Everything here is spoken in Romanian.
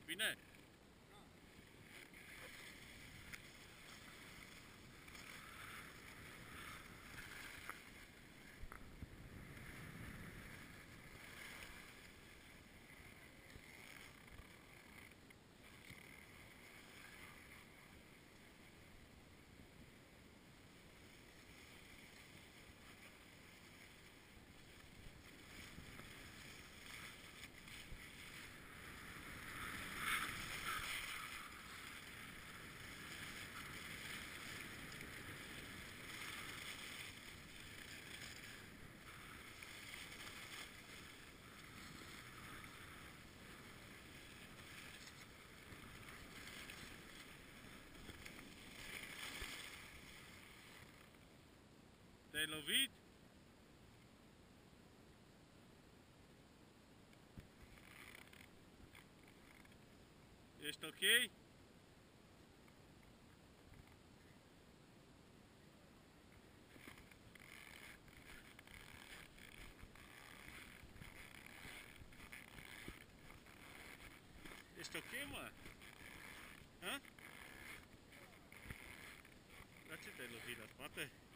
bine? Te-ai lovit? Ești ok? Ești ok, mă? Ha? La ce te-ai lovit, la spate?